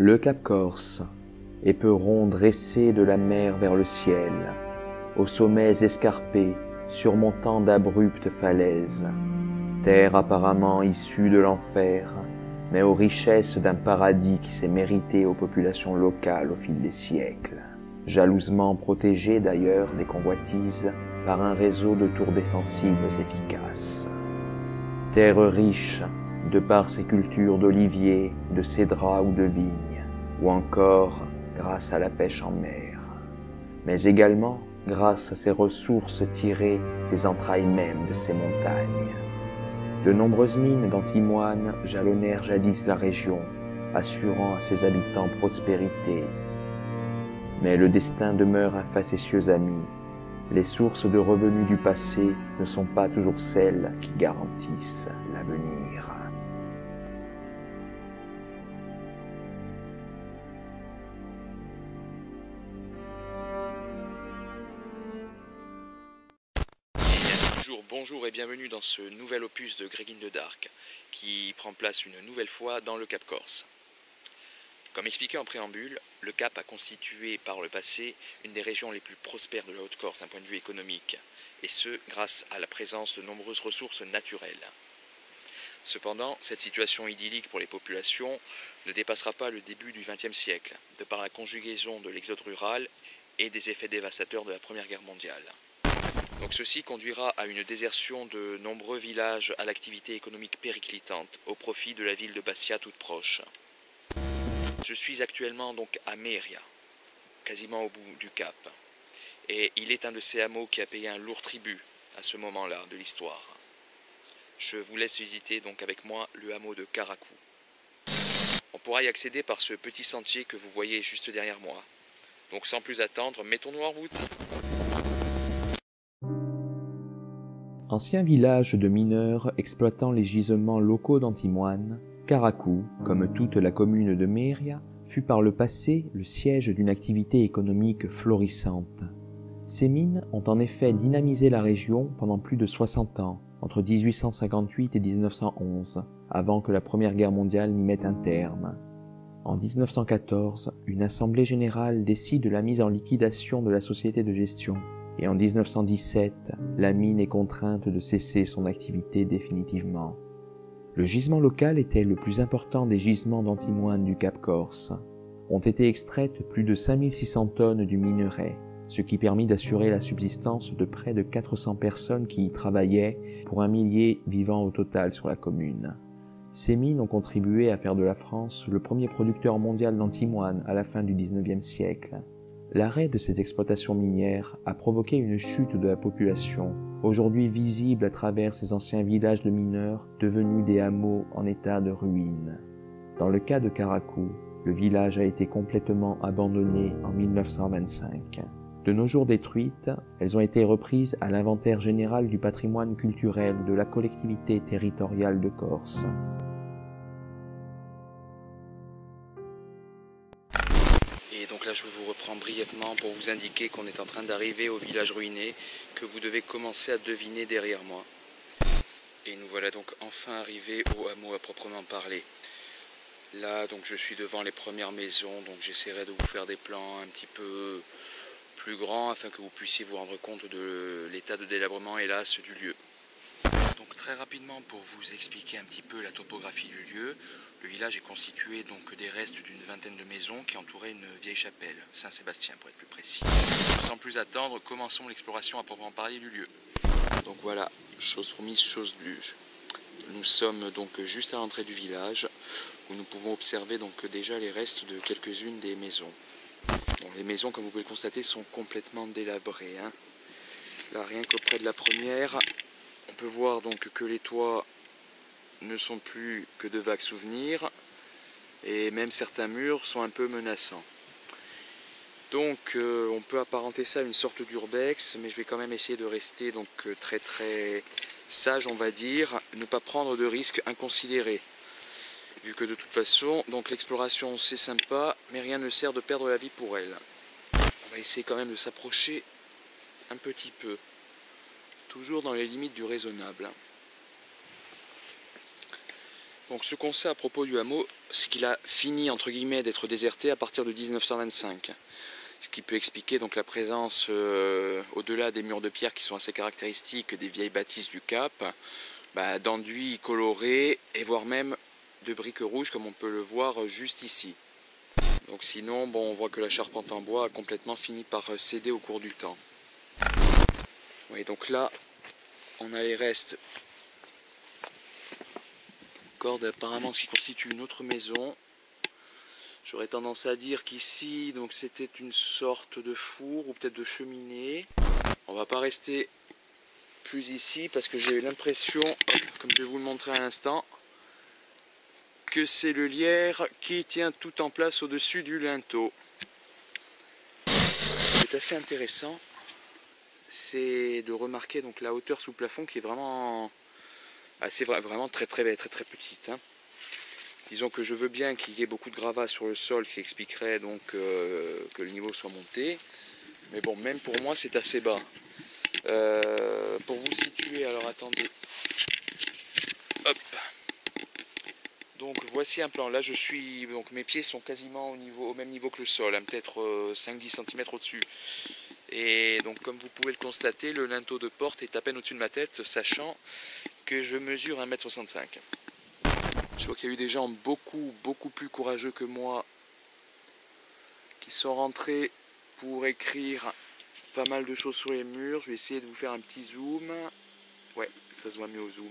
Le Cap Corse, éperon dressé de la mer vers le ciel, aux sommets escarpés, surmontant d'abruptes falaises, terre apparemment issue de l'enfer, mais aux richesses d'un paradis qui s'est mérité aux populations locales au fil des siècles, jalousement protégée d'ailleurs des convoitises par un réseau de tours défensives efficaces. Terre riche, de par ses cultures d'oliviers, de cédrats ou de vignes, ou encore grâce à la pêche en mer, mais également grâce à ses ressources tirées des entrailles mêmes de ces montagnes. De nombreuses mines d'antimoine jalonnèrent jadis la région, assurant à ses habitants prospérité. Mais le destin demeure un facétieux ami. Les sources de revenus du passé ne sont pas toujours celles qui garantissent l'avenir. Bonjour et bienvenue dans ce nouvel opus de Greg in the Dark qui prend place une nouvelle fois dans le Cap Corse. Comme expliqué en préambule, le Cap a constitué par le passé une des régions les plus prospères de la Haute-Corse d'un point de vue économique, et ce grâce à la présence de nombreuses ressources naturelles. Cependant, cette situation idyllique pour les populations ne dépassera pas le début du XXe siècle, de par la conjugaison de l'exode rural et des effets dévastateurs de la Première Guerre mondiale. Donc ceci conduira à une désertion de nombreux villages à l'activité économique périclitante au profit de la ville de Bastia toute proche. Je suis actuellement donc à Méria, quasiment au bout du Cap, et il est un de ces hameaux qui a payé un lourd tribut à ce moment-là de l'histoire. Je vous laisse visiter donc avec moi le hameau de Caracou. On pourra y accéder par ce petit sentier que vous voyez juste derrière moi. Donc sans plus attendre, mettons-nous en route. Ancien village de mineurs exploitant les gisements locaux d'antimoine, Caracou, comme toute la commune de Méria, fut par le passé le siège d'une activité économique florissante. Ces mines ont en effet dynamisé la région pendant plus de 60 ans, entre 1858 et 1911, avant que la Première Guerre mondiale n'y mette un terme. En 1914, une assemblée générale décide de la mise en liquidation de la société de gestion, et en 1917, la mine est contrainte de cesser son activité définitivement. Le gisement local était le plus important des gisements d'antimoine du Cap Corse. Ont été extraites plus de 5600 tonnes du minerai, ce qui permit d'assurer la subsistance de près de 400 personnes qui y travaillaient pour 1 millier vivant au total sur la commune. Ces mines ont contribué à faire de la France le premier producteur mondial d'antimoine à la fin du XIXe siècle. L'arrêt de ces exploitations minières a provoqué une chute de la population, aujourd'hui visible à travers ces anciens villages de mineurs devenus des hameaux en état de ruine. Dans le cas de Caracou, le village a été complètement abandonné en 1925. De nos jours détruites, elles ont été reprises à l'inventaire général du patrimoine culturel de la collectivité territoriale de Corse. Et donc là je vous reprends brièvement pour vous indiquer qu'on est en train d'arriver au village ruiné que vous devez commencer à deviner derrière moi. Et nous voilà donc enfin arrivés au hameau à proprement parler. Là donc je suis devant les premières maisons, donc j'essaierai de vous faire des plans un petit peu plus grands afin que vous puissiez vous rendre compte de l'état de délabrement hélas du lieu. Donc très rapidement pour vous expliquer un petit peu la topographie du lieu, le village est constitué donc des restes d'une vingtaine de maisons qui entouraient une vieille chapelle, Saint-Sébastien pour être plus précis. Sans plus attendre, commençons l'exploration à proprement parler du lieu. Donc voilà, chose promise, chose due. Nous sommes donc juste à l'entrée du village où nous pouvons observer donc déjà les restes de quelques-unes des maisons. Bon, les maisons, comme vous pouvez le constater, sont complètement délabrées. Là, rien qu'auprès de la première, on peut voir donc que les toits ne sont plus que de vagues souvenirs et même certains murs sont un peu menaçants. Donc on peut apparenter ça à une sorte d'urbex, mais je vais quand même essayer de rester donc très sage, on va dire, ne pas prendre de risques inconsidérés. Vu que de toute façon, donc l'exploration c'est sympa, mais rien ne sert de perdre la vie pour elle. On va essayer quand même de s'approcher un petit peu, toujours dans les limites du raisonnable. Donc ce qu'on sait à propos du hameau, c'est qu'il a fini entre guillemets d'être déserté à partir de 1925. Ce qui peut expliquer donc la présence au-delà des murs de pierre qui sont assez caractéristiques des vieilles bâtisses du Cap, d'enduits colorés et voire même de briques rouges comme on peut le voir juste ici. Donc sinon, bon, on voit que la charpente en bois a complètement fini par céder au cours du temps. Oui, donc là, on a les restes apparemment ce qui constitue une autre maison. J'aurais tendance à dire qu'ici, donc c'était une sorte de four ou peut-être de cheminée. On va pas rester plus ici parce que j'ai l'impression, comme je vais vous le montrer à l'instant, que c'est le lierre qui tient tout en place au-dessus du linteau. Ce qui est assez intéressant, c'est de remarquer donc la hauteur sous plafond qui est vraiment vraiment très petite. Hein. Disons que je veux bien qu'il y ait beaucoup de gravats sur le sol qui expliquerait donc que le niveau soit monté. Mais bon, même pour moi c'est assez bas. Pour vous situer, alors attendez. Hop. Donc voici un plan. Là je suis. Donc mes pieds sont quasiment au même niveau que le sol, hein, peut-être 5-10 cm au-dessus. Et donc comme vous pouvez le constater, le linteau de porte est à peine au-dessus de ma tête, sachant que je mesure 1,65 m. Je vois qu'il y a eu des gens beaucoup plus courageux que moi qui sont rentrés pour écrire pas mal de choses sur les murs. Je vais essayer de vous faire un petit zoom. Ouais, ça se voit mieux au zoom.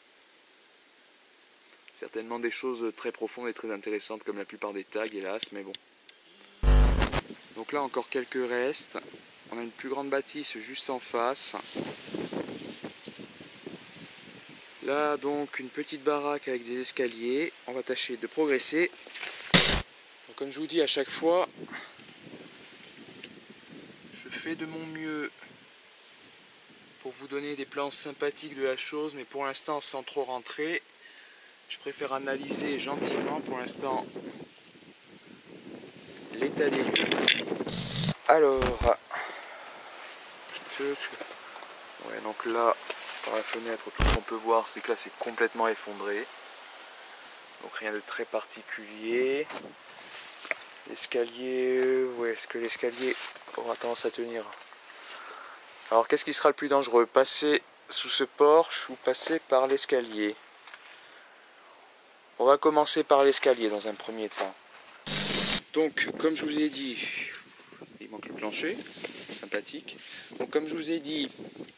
Certainement des choses très profondes et très intéressantes comme la plupart des tags, hélas, mais bon. Donc là encore quelques restes. On a une plus grande bâtisse juste en face. Là donc une petite baraque avec des escaliers. On va tâcher de progresser. Donc, comme je vous dis à chaque fois, je fais de mon mieux pour vous donner des plans sympathiques de la chose, mais pour l'instant sans trop rentrer. Je préfère analyser gentiment pour l'instant l'état des lieux. Alors, ouais, donc là, par la fenêtre, tout ce qu'on peut voir, c'est que là, c'est complètement effondré. Donc rien de très particulier. L'escalier, ouais, est-ce que l'escalier aura tendance à tenir? Alors, qu'est-ce qui sera le plus dangereux? Passer sous ce porche ou passer par l'escalier? On va commencer par l'escalier dans un premier temps. Donc, comme je vous ai dit, il manque le plancher, sympathique. Donc, comme je vous ai dit,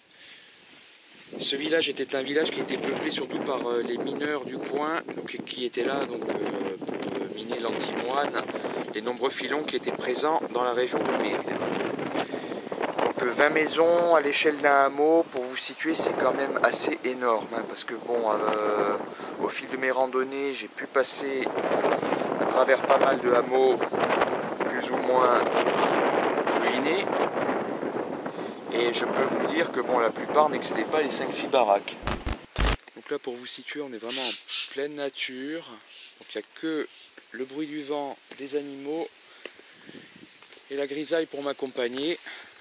ce village était un village qui était peuplé surtout par les mineurs du coin, donc, qui étaient là donc, pour miner l'antimoine, les nombreux filons qui étaient présents dans la région de Myria. Donc 20 maisons à l'échelle d'un hameau, pour vous situer, c'est quand même assez énorme, hein, parce que bon, au fil de mes randonnées, j'ai pu passer à travers pas mal de hameaux plus ou moins ruinés. Et je peux vous dire que bon, la plupart n'excédaient pas les 5-6 baraques. Donc là, pour vous situer, on est vraiment en pleine nature. Donc il n'y a que le bruit du vent, des animaux et la grisaille pour m'accompagner.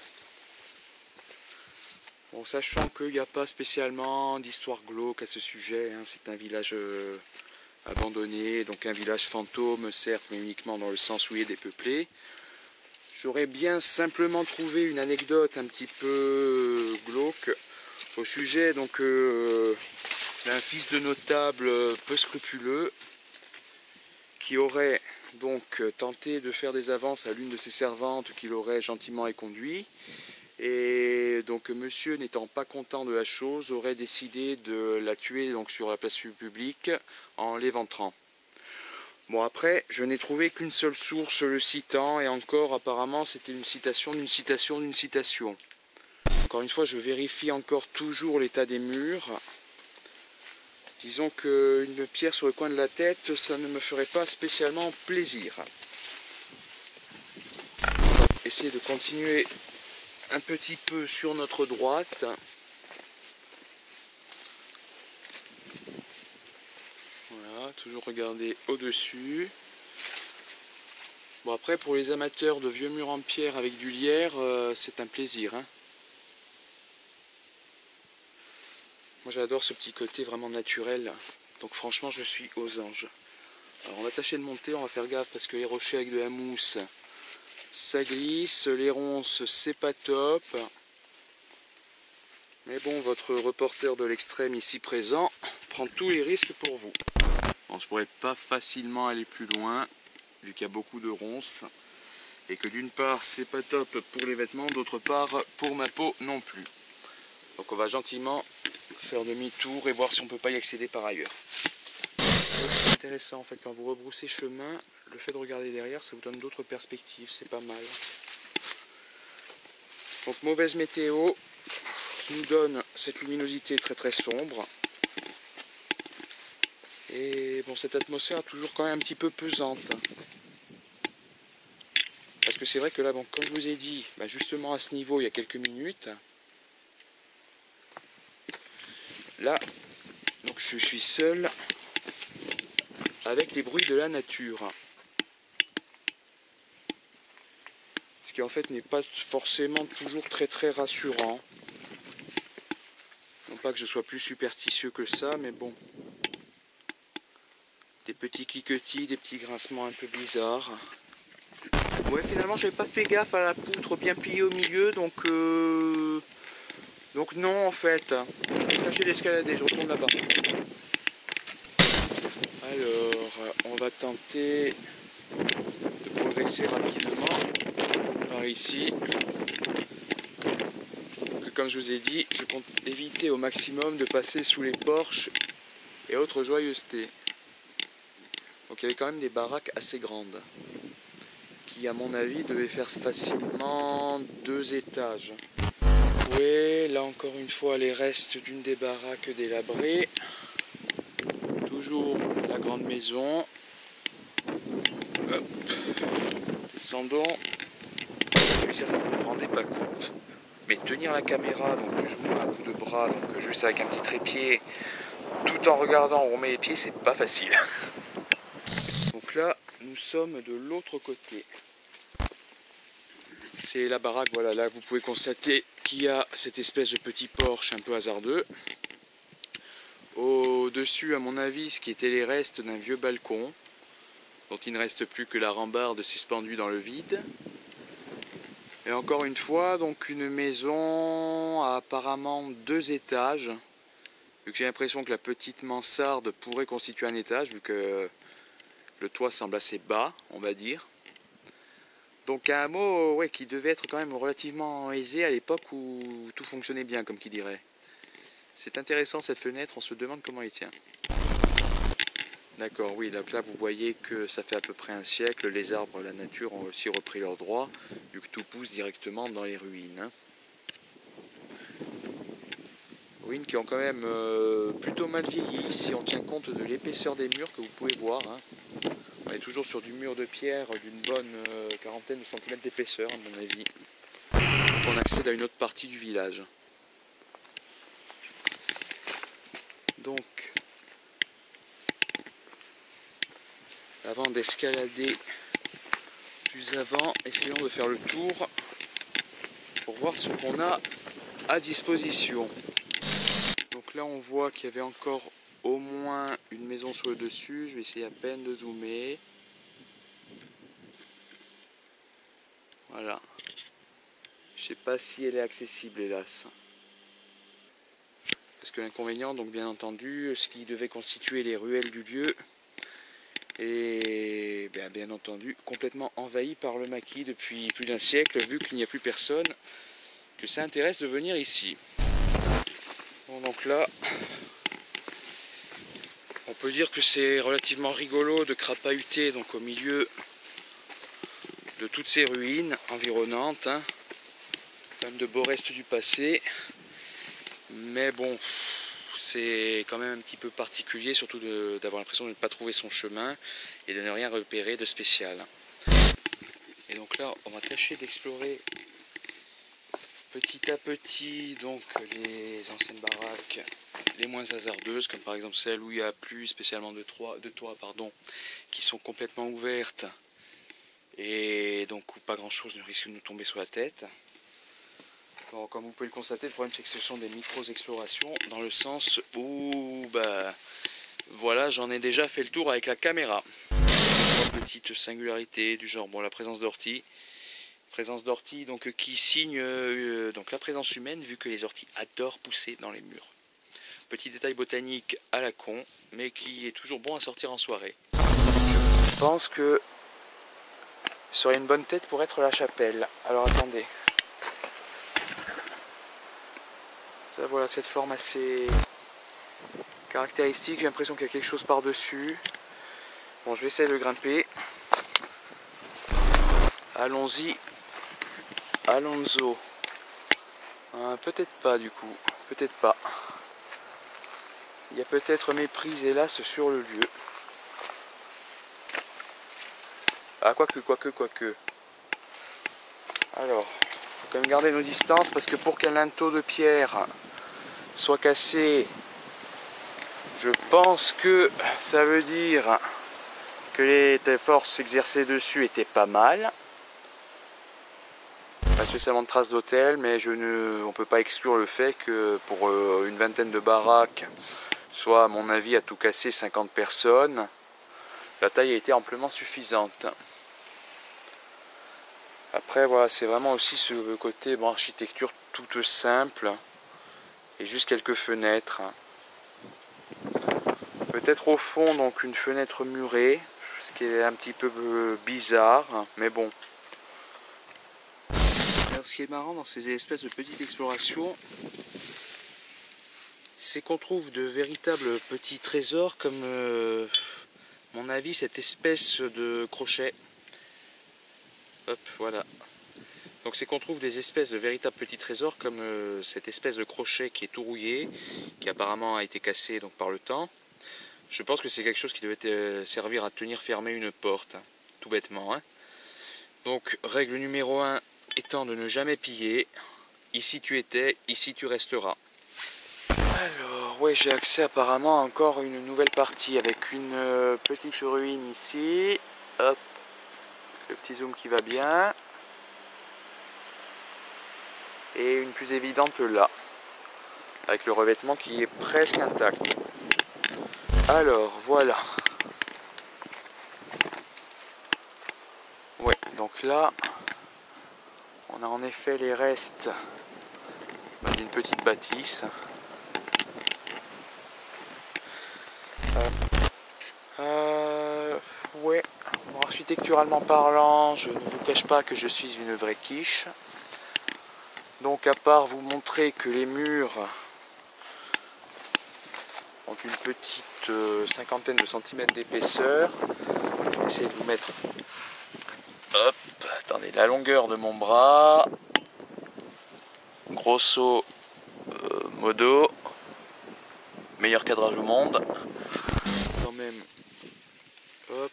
Bon, sachant qu'il n'y a pas spécialement d'histoire glauque à ce sujet, hein, c'est un village abandonné, donc un village fantôme certes, mais uniquement dans le sens où il est dépeuplé. J'aurais bien simplement trouvé une anecdote un petit peu glauque au sujet donc d'un fils de notable peu scrupuleux qui aurait donc tenté de faire des avances à l'une de ses servantes qu'il aurait gentiment éconduit. Et donc monsieur, n'étant pas content de la chose, aurait décidé de la tuer donc sur la place publique en l'éventrant. Bon, après, je n'ai trouvé qu'une seule source le citant, et encore apparemment c'était une citation d'une citation d'une citation. Encore une fois, je vérifie encore toujours l'état des murs. Disons qu'une pierre sur le coin de la tête, ça ne me ferait pas spécialement plaisir. Essayer de continuer un petit peu sur notre droite. Voilà, toujours regarder au-dessus. Bon, après, pour les amateurs de vieux murs en pierre avec du lierre, c'est un plaisir, hein. Moi j'adore ce petit côté vraiment naturel Donc franchement je suis aux anges. Alors on va tâcher de monter, on va faire gaffe parce que les rochers avec de la mousse ça glisse, les ronces c'est pas top. Mais bon, votre reporter de l'extrême ici présent prend tous les risques pour vous. Bon, je pourrais pas facilement aller plus loin vu qu'il y a beaucoup de ronces et que d'une part c'est pas top pour les vêtements, d'autre part pour ma peau non plus. Donc on va gentiment faire demi-tour et voir si on peut pas y accéder par ailleurs. C'est intéressant en fait quand vous rebroussez chemin, le fait de regarder derrière ça vous donne d'autres perspectives, c'est pas mal. Donc mauvaise météo qui nous donne cette luminosité très très sombre. Et bon, cette atmosphère toujours quand même un petit peu pesante. Parce que c'est vrai que là, bon, comme je vous ai dit, bah justement à ce niveau il y a quelques minutes, là, donc je suis seul avec les bruits de la nature. Ce qui en fait n'est pas forcément toujours très très rassurant. Non pas que je sois plus superstitieux que ça, mais bon. Des petits cliquetis, des petits grincements un peu bizarres. Ouais, finalement j'avais pas fait gaffe à la poutre bien pliée au milieu, donc non en fait. J'ai lâché l'escalader, je retourne là-bas. Alors, on va tenter de progresser rapidement par ici. Donc, comme je vous ai dit, je compte éviter au maximum de passer sous les porches et autres joyeusetés. Donc il y avait quand même des baraques assez grandes, qui à mon avis devaient faire facilement 2 étages. Oui, là encore une fois les restes d'une des baraques délabrées. Toujours la grande maison. Hop. Descendons. Je suis certain que vous ne vous rendez pas compte. Mais tenir la caméra, donc je vous mets un coup de bras, donc juste avec un petit trépied, tout en regardant où on met les pieds, c'est pas facile. Donc là, nous sommes de l'autre côté. C'est la baraque, voilà, là vous pouvez constater qu'il y a cette espèce de petit porche un peu hasardeux. Au-dessus, à mon avis, ce qui était les restes d'un vieux balcon, dont il ne reste plus que la rambarde suspendue dans le vide. Et encore une fois, donc une maison à apparemment 2 étages. Vu que j'ai l'impression que la petite mansarde pourrait constituer un étage, vu que le toit semble assez bas, on va dire. Donc un mot ouais, qui devait être quand même relativement aisé à l'époque où tout fonctionnait bien, comme qui dirait. C'est intéressant cette fenêtre, on se demande comment elle tient. D'accord, oui, donc là vous voyez que ça fait à peu près un siècle, les arbres, la nature ont aussi repris leurs droits, vu que tout pousse directement dans les ruines. Hein. Ruines qui ont quand même plutôt mal vieilli, si on tient compte de l'épaisseur des murs que vous pouvez voir. Hein. On est toujours sur du mur de pierre d'une bonne quarantaine de centimètres d'épaisseur, à mon avis. Donc on accède à une autre partie du village. Donc, avant d'escalader plus avant, essayons de faire le tour pour voir ce qu'on a à disposition. Donc là on voit qu'il y avait encore au moins une maison sur le dessus, je vais essayer à peine de zoomer. Voilà. Je sais pas si elle est accessible hélas. Parce que l'inconvénient, donc bien entendu, ce qui devait constituer les ruelles du lieu est bien entendu complètement envahi par le maquis depuis plus d'un siècle, vu qu'il n'y a plus personne que ça intéresse de venir ici. Bon, donc là, on peut dire que c'est relativement rigolo de crapahuter donc au milieu de toutes ces ruines environnantes, hein. Quand même de beaux restes du passé, mais bon, c'est quand même un petit peu particulier, surtout d'avoir l'impression de ne pas trouver son chemin et de ne rien repérer de spécial. Et donc là, on va tâcher d'explorer petit à petit donc les anciennes baraques les moins hasardeuses, comme par exemple celles où il n'y a plus spécialement de toits, qui sont complètement ouvertes et donc où pas grand chose ne risque de nous tomber sur la tête. Bon, comme vous pouvez le constater, le problème c'est que ce sont des micro-explorations dans le sens où Voilà, j'en ai déjà fait le tour avec la caméra. Petite singularité du genre, bon, la présence d'orties. Présence d'orties donc, qui signe donc, la présence humaine, vu que les orties adorent pousser dans les murs. Petit détail botanique à la con, mais qui est toujours bon à sortir en soirée. Je pense que ce serait une bonne tête pour être la chapelle. Alors attendez. Ça, voilà, cette forme assez caractéristique. J'ai l'impression qu'il y a quelque chose par-dessus. Bon, je vais essayer de grimper. Allons-y. Alonso. Peut-être pas du coup. Peut-être pas. Il y a peut-être méprise hélas sur le lieu. Ah, quoique. Alors, faut quand même garder nos distances parce que pour qu'un linteau de pierre soit cassé, je pense que ça veut dire que les forces exercées dessus étaient pas mal. Pas spécialement de traces d'hôtel, mais on ne peut pas exclure le fait que pour une vingtaine de baraques, soit à mon avis à tout casser 50 personnes, la taille a été amplement suffisante. Après voilà, c'est vraiment aussi ce côté bon, architecture toute simple et juste quelques fenêtres. Peut-être au fond donc une fenêtre murée, ce qui est un petit peu bizarre, mais bon. Alors, ce qui est marrant dans ces espèces de petites explorations, c'est qu'on trouve de véritables petits trésors comme, à mon avis, cette espèce de crochet. Hop, voilà. Donc c'est qu'on trouve des espèces de véritables petits trésors comme cette espèce de crochet qui est tout rouillé, qui apparemment a été cassé donc, par le temps. Je pense que c'est quelque chose qui devait servir à tenir fermée une porte, tout bêtement. Hein. Donc règle numéro 1 étant de ne jamais piller. Ici tu étais, ici tu resteras. Alors, ouais, j'ai accès apparemment à encore une nouvelle partie avec une petite ruine ici. Hop, le petit zoom qui va bien. Et une plus évidente là, avec le revêtement qui est presque intact. Alors, voilà. Ouais, donc là, on a en effet les restes d'une petite bâtisse. Ouais, bon, architecturalement parlant, je ne vous cache pas que je suis une vraie quiche. Donc à part vous montrer que les murs ont une petite cinquantaine de centimètres d'épaisseur, je vais essayer de vous mettre hop, attendez, la longueur de mon bras, grosso modo, meilleur cadrage au monde, quand même, hop,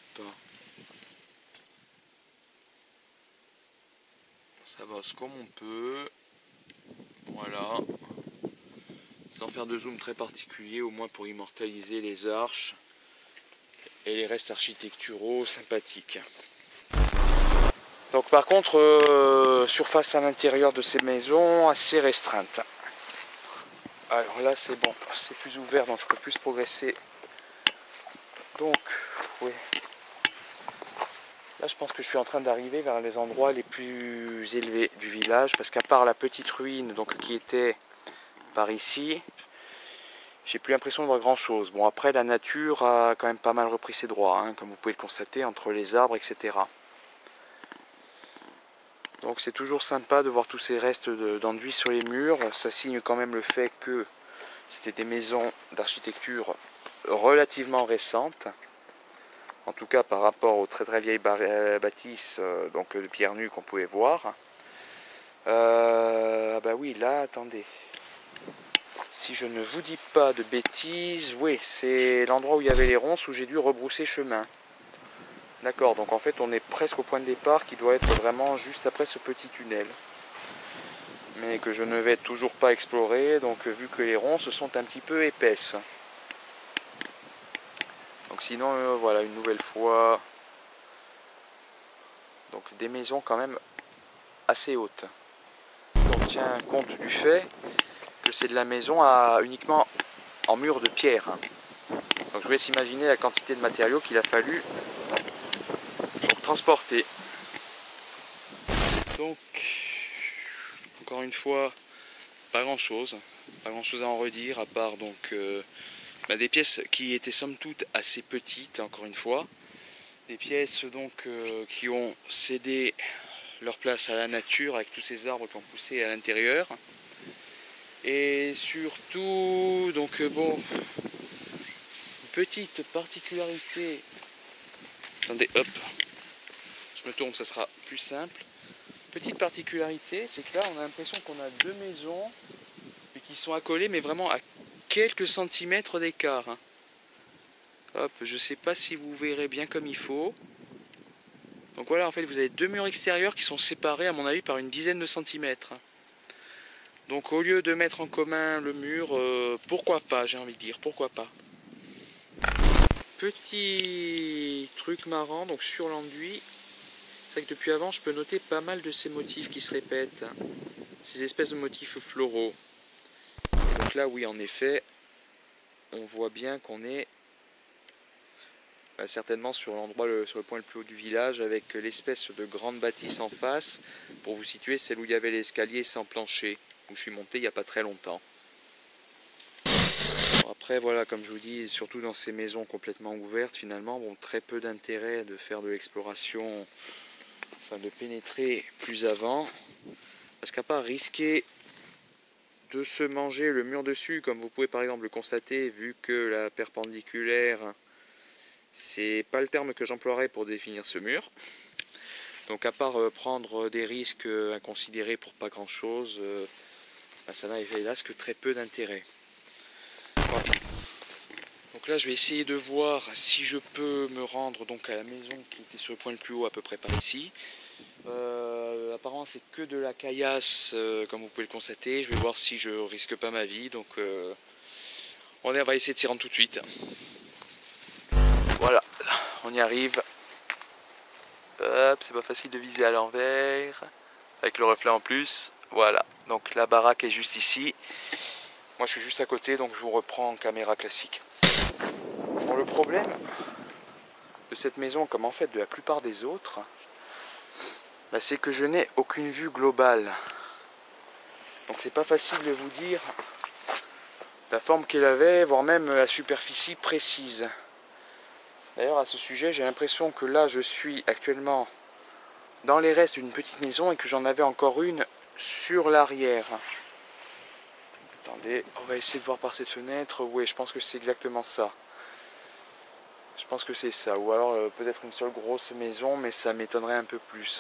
ça bosse comme on peut. Voilà, sans faire de zoom très particulier, au moins pour immortaliser les arches et les restes architecturaux sympathiques. Donc par contre, surface à l'intérieur de ces maisons assez restreinte. Alors là c'est bon, c'est plus ouvert donc je peux plus progresser. Donc, oui. Là je pense que je suis en train d'arriver vers les endroits les plus élevés du village parce qu'à part la petite ruine donc, qui était par ici, j'ai plus l'impression de voir grand chose. Bon après la nature a quand même pas mal repris ses droits, hein, comme vous pouvez le constater entre les arbres etc. Donc c'est toujours sympa de voir tous ces restes d'enduit sur les murs, ça signe quand même le fait que c'était des maisons d'architecture relativement récentes. En tout cas par rapport aux très très vieilles bâtisses donc de pierre nue qu'on pouvait voir. Bah oui, là, attendez. Si je ne vous dis pas de bêtises, oui, c'est l'endroit où il y avait les ronces où j'ai dû rebrousser chemin. D'accord, donc en fait on est presque au point de départ qui doit être vraiment juste après ce petit tunnel. Mais que je ne vais toujours pas explorer, donc vu que les ronces sont un petit peu épaisses. Donc sinon, voilà, une nouvelle fois, donc des maisons quand même assez hautes. On tient compte du fait que c'est de la maison uniquement en mur de pierre. Donc je vous laisse imaginer la quantité de matériaux qu'il a fallu pour transporter. Donc, encore une fois, pas grand chose à en redire, à part donc des pièces qui étaient somme toute assez petites, encore une fois. Des pièces donc qui ont cédé leur place à la nature avec tous ces arbres qui ont poussé à l'intérieur. Et surtout, donc bon, petite particularité. Attendez, hop, je me tourne, ça sera plus simple. Petite particularité, c'est que là on a l'impression qu'on a deux maisons et qui sont accolées, mais vraiment à quelques centimètres d'écart. Hein. Hop, je sais pas si vous verrez bien comme il faut. Donc voilà, en fait, vous avez deux murs extérieurs qui sont séparés, à mon avis, par une dizaine de centimètres. Donc au lieu de mettre en commun le mur, pourquoi pas, j'ai envie de dire, pourquoi pas. Petit truc marrant, donc sur l'enduit, c'est que depuis avant, je peux noter pas mal de ces motifs qui se répètent. Ces espèces de motifs floraux. Et donc là, oui, en effet, on voit bien qu'on est certainement sur l'endroit, sur le point le plus haut du village, avec l'espèce de grande bâtisse en face. Pour vous situer, celle où il y avait l'escalier sans plancher, où je suis monté il n'y a pas très longtemps. Bon, après, voilà, comme je vous dis, surtout dans ces maisons complètement ouvertes, finalement, bon, très peu d'intérêt de faire de l'exploration, enfin de pénétrer plus avant. Parce qu'à part risquer de se manger le mur dessus, comme vous pouvez par exemple le constater, vu que la perpendiculaire, c'est pas le terme que j'emploierais pour définir ce mur. Donc à part prendre des risques inconsidérés pour pas grand chose, ça n'a hélas que très peu d'intérêt. Voilà. Donc là je vais essayer de voir si je peux me rendre donc à la maison qui était sur le point le plus haut, à peu près par ici. Apparemment c'est que de la caillasse, comme vous pouvez le constater. Je vais voir si je risque pas ma vie, donc on va essayer de s'y rendre tout de suite. Voilà, on y arrive. Hop, c'est pas facile de viser à l'envers, avec le reflet en plus. Voilà, donc la baraque est juste ici. Moi je suis juste à côté, donc je vous reprends en caméra classique. Bon, le problème de cette maison, comme en fait de la plupart des autres, c'est que je n'ai aucune vue globale. Donc c'est pas facile de vous dire la forme qu'elle avait, voire même la superficie précise. D'ailleurs à ce sujet, j'ai l'impression que là je suis actuellement dans les restes d'une petite maison et que j'en avais encore une sur l'arrière. Attendez, on va essayer de voir par cette fenêtre. Oui, je pense que c'est exactement ça. Je pense que c'est ça. Ou alors peut-être une seule grosse maison, mais ça m'étonnerait un peu plus.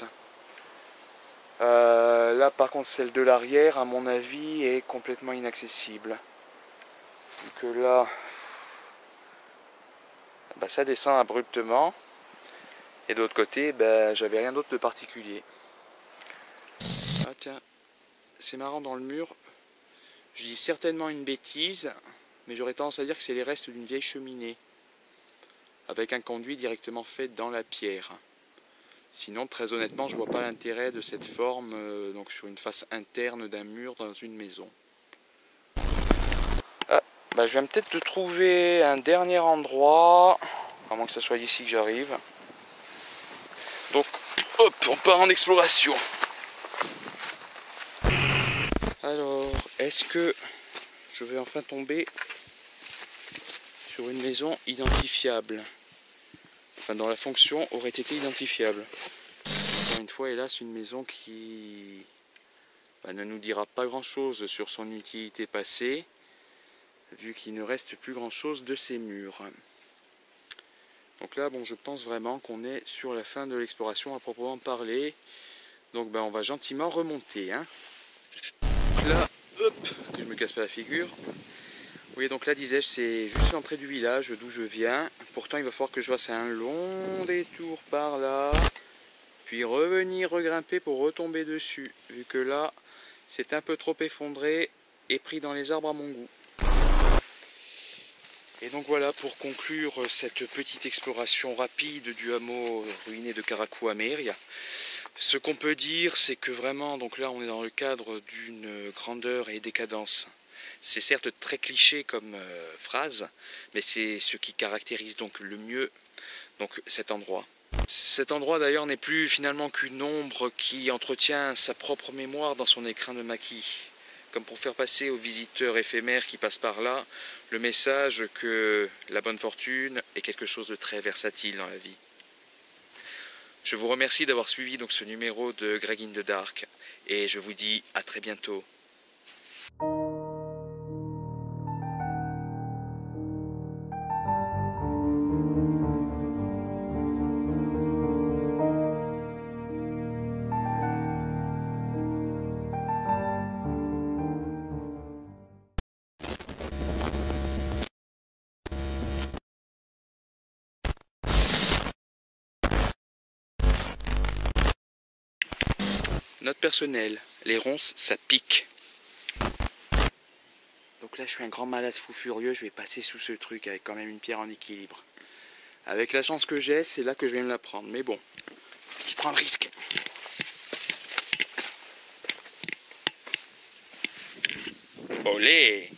Là par contre celle de l'arrière à mon avis est complètement inaccessible. Donc là ça descend abruptement et de l'autre côté j'avais rien d'autre de particulier. Ah tiens, c'est marrant, dans le mur je dis certainement une bêtise, mais j'aurais tendance à dire que c'est les restes d'une vieille cheminée avec un conduit directement fait dans la pierre. Sinon, très honnêtement, je vois pas l'intérêt de cette forme donc sur une face interne d'un mur dans une maison. Ah, je viens peut-être de trouver un dernier endroit, à moins que ce soit d'ici que j'arrive. Donc, hop, on part en exploration. Alors, est-ce que je vais enfin tomber sur une maison identifiable? Enfin, dont la fonction aurait été identifiable. Encore une fois, hélas, une maison qui ne nous dira pas grand-chose sur son utilité passée, vu qu'il ne reste plus grand-chose de ces murs. Donc là, bon, je pense vraiment qu'on est sur la fin de l'exploration à proprement parler. Donc on va gentiment remonter. Hein. Là, hop, que je me casse pas la figure. Oui, donc là, disais-je, c'est juste l'entrée du village d'où je viens. Pourtant, il va falloir que je fasse un long détour par là, puis revenir regrimper pour retomber dessus, vu que là, c'est un peu trop effondré et pris dans les arbres à mon goût. Et donc voilà, pour conclure cette petite exploration rapide du hameau ruiné de Caracou à Méria, ce qu'on peut dire, c'est que vraiment, donc là, on est dans le cadre d'une grandeur et décadence C'est certes très cliché comme phrase, mais c'est ce qui caractérise donc le mieux donc, cet endroit. Cet endroit d'ailleurs n'est plus finalement qu'une ombre qui entretient sa propre mémoire dans son écrin de maquis, comme pour faire passer aux visiteurs éphémères qui passent par là le message que la bonne fortune est quelque chose de très versatile dans la vie. Je vous remercie d'avoir suivi donc ce numéro de Greg in the Dark et je vous dis à très bientôt. Note personnelle, les ronces ça pique. Donc là je suis un grand malade fou furieux, je vais passer sous ce truc avec quand même une pierre en équilibre. Avec la chance que j'ai, c'est là que je vais me la prendre, mais bon, je prends le risque. Olé!